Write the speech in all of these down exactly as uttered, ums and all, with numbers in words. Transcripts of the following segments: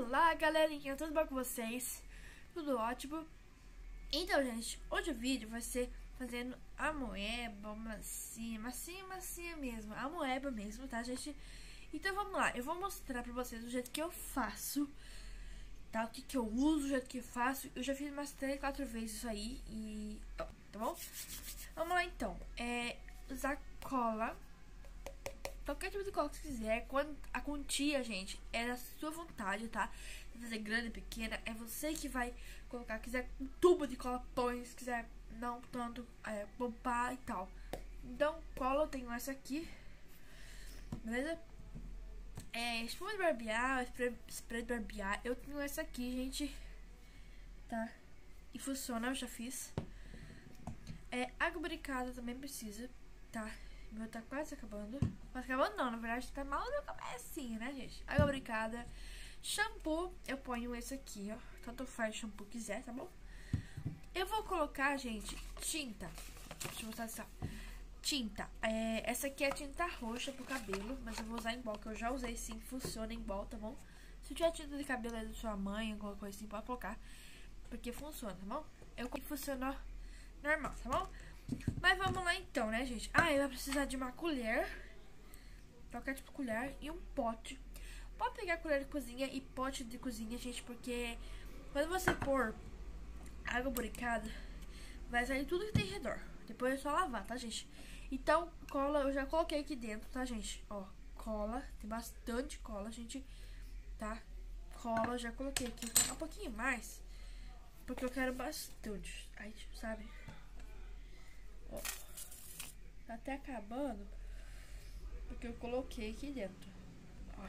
Olá, galerinha, tudo bom com vocês? Tudo ótimo. Então, gente, hoje o vídeo vai ser fazendo a moeba, massinha, massinha, massinha mesmo, a moeba mesmo, tá, gente? Então, vamos lá, eu vou mostrar pra vocês o jeito que eu faço, tá? O que que eu uso, o jeito que eu faço. Eu já fiz umas três, quatro vezes isso aí e... tá bom? Vamos lá, então. É usar cola. Qualquer tipo de cola que você quiser. Quando a quantia, gente, é da sua vontade, tá? Se fazer grande, pequena, é você que vai colocar. Se quiser um tubo de cola, põe. Se quiser não tanto, é, poupar e tal. Então, cola, eu tenho essa aqui. Beleza? É, espuma de barbear, spray, spray de barbear. Eu tenho essa aqui, gente. Tá? E funciona, eu já fiz. É, água barricada também precisa, tá? O meu tá quase acabando. Quase acabando não, na verdade tá mal no comecinho, né, gente? Água barricada. Shampoo, eu ponho esse aqui, ó. Tanto faz shampoo quiser, tá bom? Eu vou colocar, gente, tinta. Deixa eu mostrar essa. Tinta. É, essa aqui é tinta roxa pro cabelo, mas eu vou usar em bol, que eu já usei sim, funciona em bol, tá bom? Se tiver tinta de cabelo aí da sua mãe, alguma coisa assim, pode colocar. Porque funciona, tá bom? Eu funcionou normal, tá bom? Mas vamos lá então, né, gente? Ah, eu vou precisar de uma colher. Qualquer tipo de colher e um pote. Pode pegar colher de cozinha e pote de cozinha, gente, porque quando você pôr água barricada, vai sair tudo que tem em redor. Depois é só lavar, tá, gente? Então, cola, eu já coloquei aqui dentro, tá, gente? Ó, cola, tem bastante cola, gente, tá? Cola, já coloquei aqui um pouquinho mais, porque eu quero bastante. Aí, sabe? Ó, tá até acabando, porque eu coloquei aqui dentro. Ó.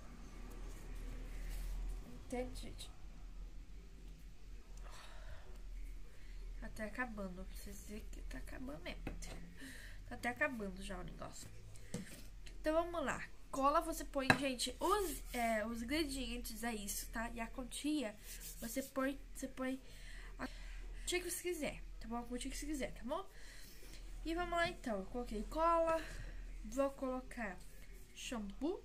Entende, gente? Tá até acabando. Pra vocês verem que tá acabando mesmo. Tá até acabando já o negócio. Então vamos lá. Cola você põe, gente, os, é, os ingredientes é isso, tá? E a quantia você põe, você põe a quantia que você quiser, tá bom? A quantia que você quiser, tá bom? E vamos lá então. Eu coloquei cola. Vou colocar shampoo.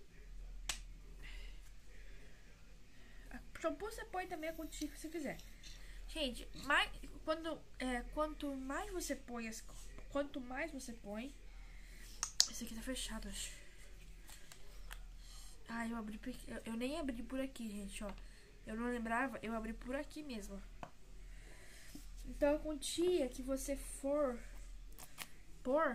Shampoo você põe também a quantia que você quiser. Gente, mais, quando, é, quanto mais você põe, as, quanto mais você põe... Esse aqui tá fechado, acho. Ah, eu abri... Eu, eu nem abri por aqui, gente, ó. Eu não lembrava, eu abri por aqui mesmo. Então, a quantia que você for pôr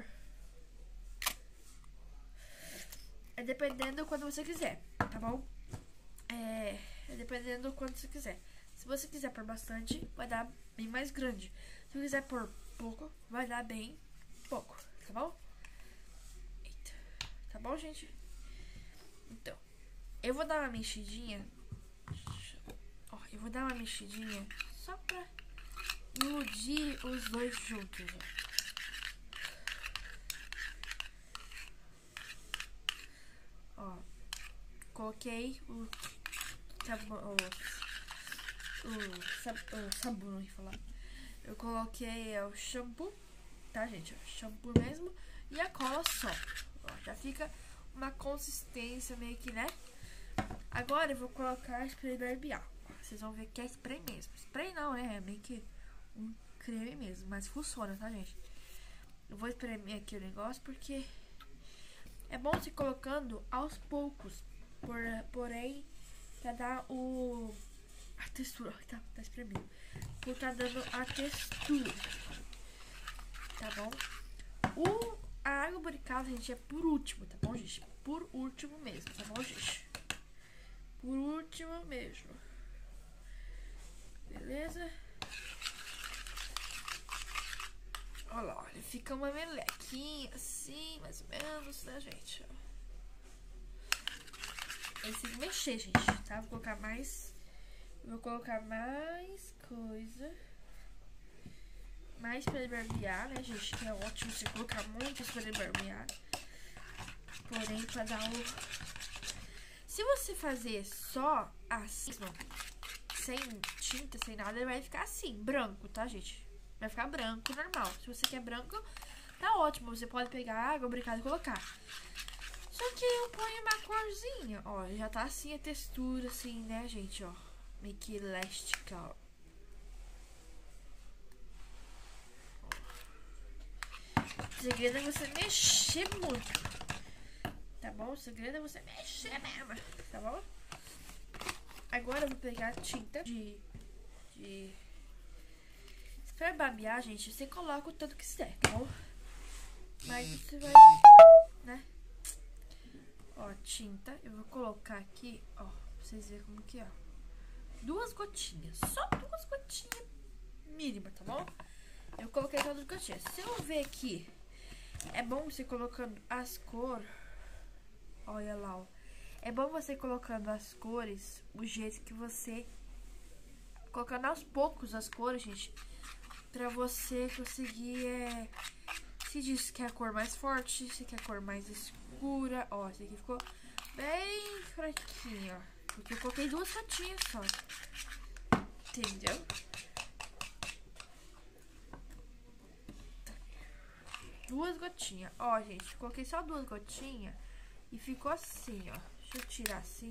é dependendo quando você quiser, tá bom? É, é dependendo quando você quiser. Se você quiser pôr bastante, vai dar bem mais grande. Se você quiser pôr pouco, vai dar bem pouco, tá bom? Eita. Tá bom, gente? Então, eu vou dar uma mexidinha. Ó, eu vou dar uma mexidinha só pra iludir os dois juntos, ó. Ó, coloquei o sabão, o, o, sab, o sabão, não ia falar. Eu coloquei é, o shampoo, tá, gente? O shampoo mesmo. E a cola só. Ó, já fica uma consistência meio que, né? Agora eu vou colocar spray barbear. Vocês vão ver que é spray mesmo. Spray não, né? É meio que um creme mesmo, mas funciona, tá, gente? Eu vou espremer aqui o negócio porque é bom se colocando aos poucos, por, porém, pra dar o, a textura, tá, tá espremendo, por tá dando a textura, tá bom? O, a água barricada, gente, é por último, tá bom, gente? Por último mesmo, tá bom, gente? Por último mesmo. Beleza? Olha lá, olha, fica uma melequinha assim, mais ou menos, né, gente? Aí tem que mexer, gente, tá? Vou colocar mais... Vou colocar mais coisa. Mais spray de barbear, né, gente? Que é ótimo você colocar muito spray de barbear. Porém, pra dar o... Se você fazer só assim, sem tinta, sem nada, ele vai ficar assim, branco, tá, gente? Vai ficar branco, normal. Se você quer branco, tá ótimo. Você pode pegar água barricada e colocar. Só que eu ponho uma corzinha. Ó, já tá assim a textura, assim, né, gente, ó. Meio que elástica, ó. O segredo é você mexer muito. Tá bom? O segredo é você mexer mesmo. Tá bom? Agora eu vou pegar tinta de... de... Pra babear, gente, você coloca o tanto que quiser, tá bom? Mas você vai... né? Ó, tinta. Eu vou colocar aqui, ó. Pra vocês verem como que é, ó. Duas gotinhas. Só duas gotinhas mínima, tá bom? Eu coloquei todas as gotinhas. Se eu ver aqui, é bom você colocando as cores. Olha lá, ó. É bom você colocando as cores o jeito que você... colocando aos poucos as cores, gente. Pra você conseguir, é... se diz que é a cor mais forte, se quer a cor mais escura. Ó, esse aqui ficou bem fraquinho, ó. Porque eu coloquei duas gotinhas só. Entendeu? Duas gotinhas. Ó, gente, coloquei só duas gotinhas. E ficou assim, ó. Deixa eu tirar assim.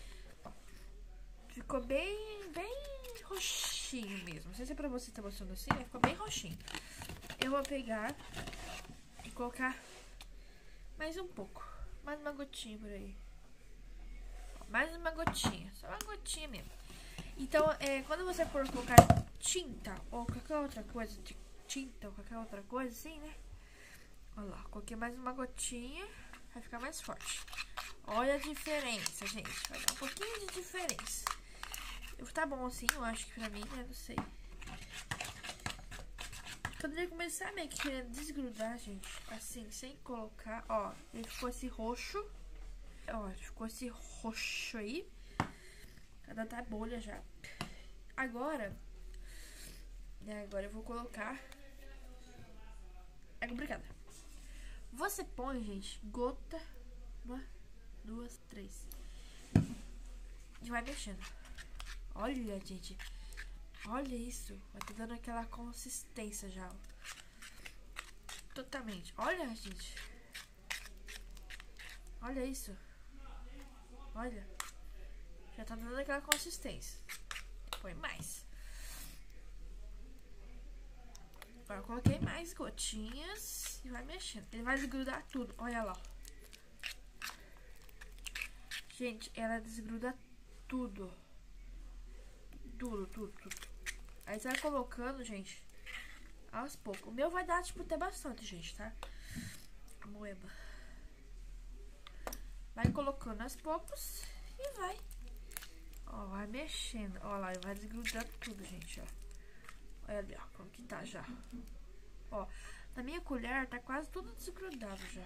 Ficou bem, bem roxinho mesmo. Não sei se é pra você tá mostrando assim, mas ficou bem roxinho. Eu vou pegar e colocar mais um pouco. Mais uma gotinha por aí. Mais uma gotinha. Só uma gotinha mesmo. Então, é, quando você for colocar tinta ou qualquer outra coisa, de tinta ou qualquer outra coisa assim, né? Olha lá, coloquei mais uma gotinha. Vai ficar mais forte. Olha a diferença, gente. Vai dar um pouquinho de diferença. Eu, tá bom assim, eu acho que pra mim, né? Não sei. Poderia começar meio que querendo desgrudar, gente. Assim, sem colocar. Ó, ele ficou esse roxo. Ó, ficou esse roxo aí. Cada tá bolha já. Agora, né, agora eu vou colocar. É complicado. Você põe, gente, gota. Uma, duas, três. E vai mexendo. Olha, gente. Olha isso. Vai ter dando aquela consistência já. Ó. Totalmente. Olha, gente. Olha isso. Olha. Já tá dando aquela consistência. Põe mais. Agora eu coloquei mais gotinhas. E vai mexendo. Ele vai desgrudar tudo. Olha lá. Gente, ela desgruda tudo. Tudo, tudo, tudo. Aí você vai colocando, gente, aos poucos. O meu vai dar, tipo, até bastante, gente, tá? A moeba. Vai colocando aos poucos e vai. Ó, vai mexendo. Ó lá, vai desgrudando tudo, gente, ó. Olha ali, ó, como que tá já. Ó, na minha colher tá quase tudo desgrudado já.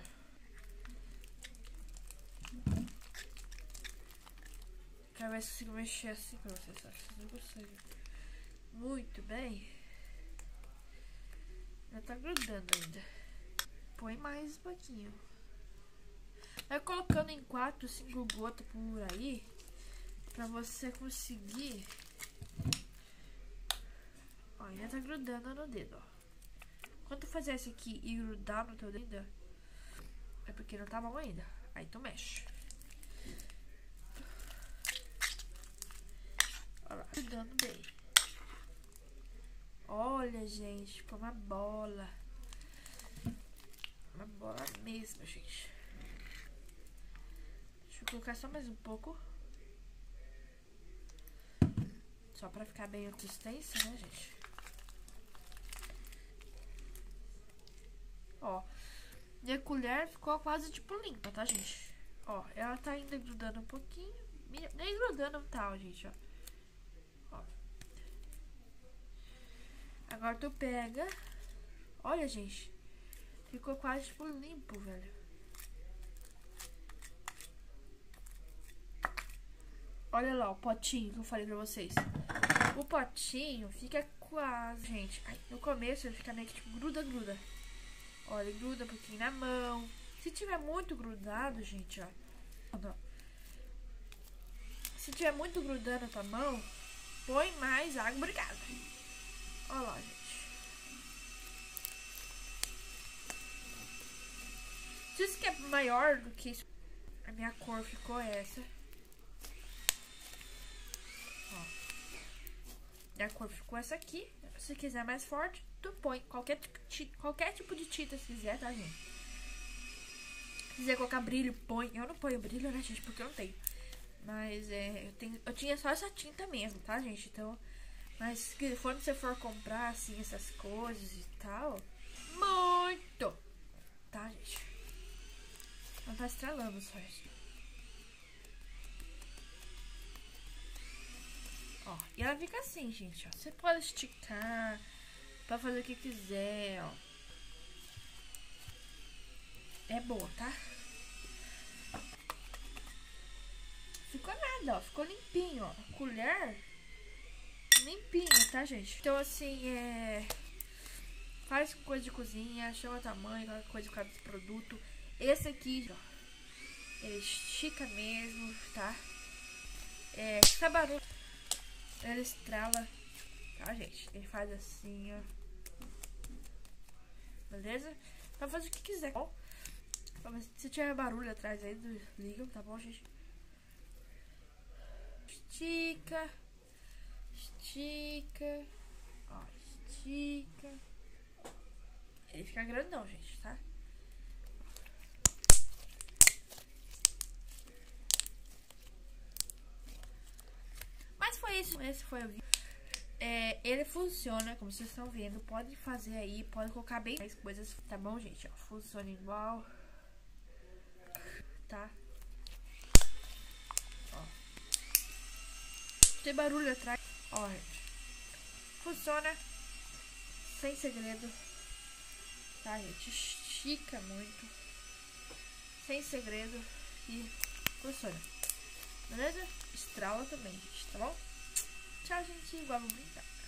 Quero ver se consigo mexer assim pra vocês, acho que vocês não conseguem. Muito bem. Já tá grudando ainda. Põe mais um pouquinho. Vai colocando em quatro, cinco gotas por aí. Pra você conseguir. Ó, ainda tá grudando no dedo, ó. Quando tu fazer esse aqui e grudar no teu dedo, é porque não tá bom ainda. Aí tu mexe. Olha lá, grudando bem. Olha, gente, ficou uma bola. Uma bola mesmo, gente. Deixa eu colocar só mais um pouco. Só pra ficar bem a consistência, né, gente? Ó, minha colher ficou quase, tipo, limpa, tá, gente? Ó, ela tá ainda grudando um pouquinho. Nem grudando tal, gente, ó. Ó. Agora tu pega. Olha, gente. Ficou quase, tipo, limpo, velho. Olha lá o potinho que eu falei pra vocês. O potinho fica quase, gente. Ai, no começo ele fica meio que, tipo, gruda, gruda. Olha, gruda um pouquinho na mão. Se tiver muito grudado, gente, ó. Se tiver muito grudando na tua mão, põe mais água. Obrigada. Olha lá, gente. Se isso que é maior do que isso, A minha cor ficou essa. Ó. A cor ficou essa aqui. Se quiser mais forte, tu põe qualquer, qualquer tipo de tinta se quiser, tá, gente? Se quiser colocar brilho, põe. Eu não ponho brilho, né, gente? Porque eu não tenho. Mas é, eu, tenho, eu tinha só essa tinta mesmo, tá, gente? Então, mas que quando você for comprar, assim, essas coisas e tal, muito! Tá, gente? Não tá estralando só isso. Ó, e ela fica assim, gente, ó. Você pode esticar, pra fazer o que quiser, ó. É boa, tá? Ficou nada, ó. Ficou limpinho, ó. Colher limpinha, tá, gente? Então, assim, é... faz coisa de cozinha, chama tamanho, qualquer coisa por causa desse produto. Esse aqui, ó, ele estica mesmo, tá? É, fica barulho. Ele estrala, tá, gente? Ele faz assim, ó. Beleza? Pra fazer o que quiser, ó. Se tiver barulho atrás aí, ligam, tá bom, gente? Estica. Estica. Ó, estica. Ele fica grandão, gente, tá? Mas foi isso. Esse foi o vídeo. É, ele funciona, como vocês estão vendo. Pode fazer aí, pode colocar bem mais coisas, tá bom, gente? Ó, funciona igual. Tá? Ó. Tem barulho atrás. Ó, gente. Funciona. Sem segredo. Tá, gente? Estica muito. Sem segredo. E funciona. Beleza? Estrala também, gente, tá bom? Tchau, gente. Igual vou brincar.